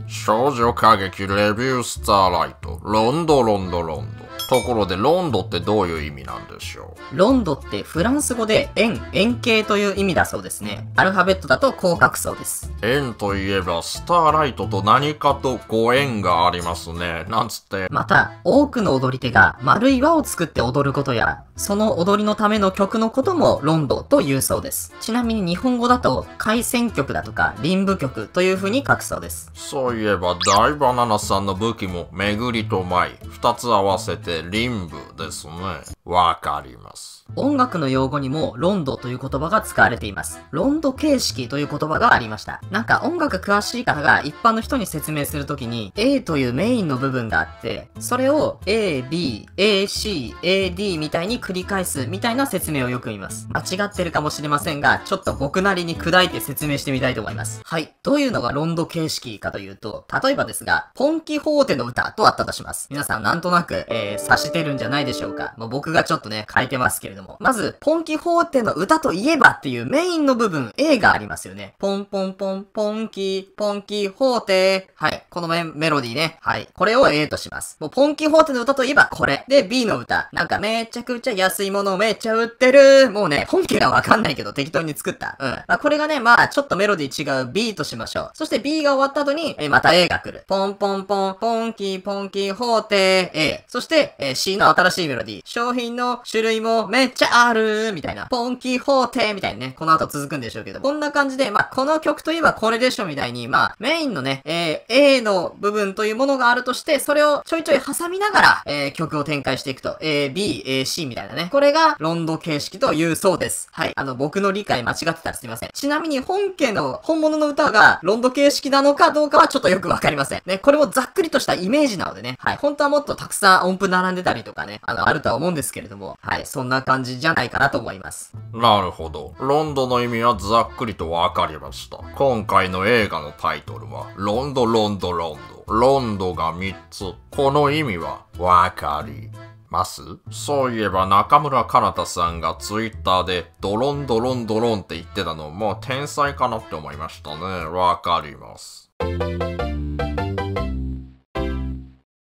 少女歌劇レビュースターライト、ロンドロンドロンド。ところでロンドってどういう意味なんでしょロンドってフランス語で円形という意味だそうですね。アルファベットだとこう書くそうです。 円といえばスターライトと何かとご縁がありますね。なんつって。 また、多くの踊り手が丸い輪を作って踊ることや、その踊りのための曲のこともロンドと言うそうです。ちなみに日本語だと海鮮曲だとか林舞曲という風に書くそうです。 そういえば大バナナさんの武器も巡りと舞、二つ合わせて林舞ですね。わかります。 音楽の用語にもロンドという言葉が使われています。ロンド形式という言葉がありました。なんか音楽詳しい方が一般の人に説明するときに A というメインの部分があって、それを A, B, A, C, A, D みたいに繰り返すみたいな説明をよく言います。間違ってるかもしれませんが、ちょっと僕なりに砕いて説明してみたいと思います。はい。どういうのがロンド形式かというと、例えばですが、ポンキホーテの歌とあったとします。皆さんなんとなく、察してるんじゃないでしょうか。僕がちょっとね、変えてますけれども。まず、ポンキホーテの歌といえばっていうメインの部分、A がありますよね。ポンポンポン、ポンキホーテ。はい。このメロディーね。はい。これを A とします。もうポンキホーテの歌といえばこれ。で、B の歌。なんかめちゃくちゃ安いものめっちゃ売ってる。もうね、本家がわかんないけど適当に作った。これがね、ちょっとメロディー違う B としましょう。そして B が終わった後に、また A が来る。ポンポンポン、ポンキホーテ、A。そして、C の新しいメロディー。商品の種類もめっちゃあるみたいな。ポンキホーテみたいにね、この後続くんでしょうけど。こんな感じで、この曲といえばこれでしょみたいに、メインのね、A の部分というものがあるとして、それをちょいちょい挟みながら、曲を展開していくと。A, B, A, C みたいなね。これがロンド形式というそうです。はい。僕の理解間違ってたらすいません。ちなみに本物の歌がロンド形式なのかどうかはちょっとよくわかりません。ね、これもざっくりとしたイメージなのでね。はい。本当はもっとたくさん音符並んでたりとかね、あるとは思うんですけれども、はい。そんな感じじゃないかなと思います。 なるほど。ロンドの意味はざっくりとわかりました。今回の映画のタイトルは、ロンドロンドロンド。ロンドが3つ。この意味はわかります？そういえば中村かなたさんがツイッターでドロンドロンドロンって言ってたのもう天才かなって思いましたね。わかります。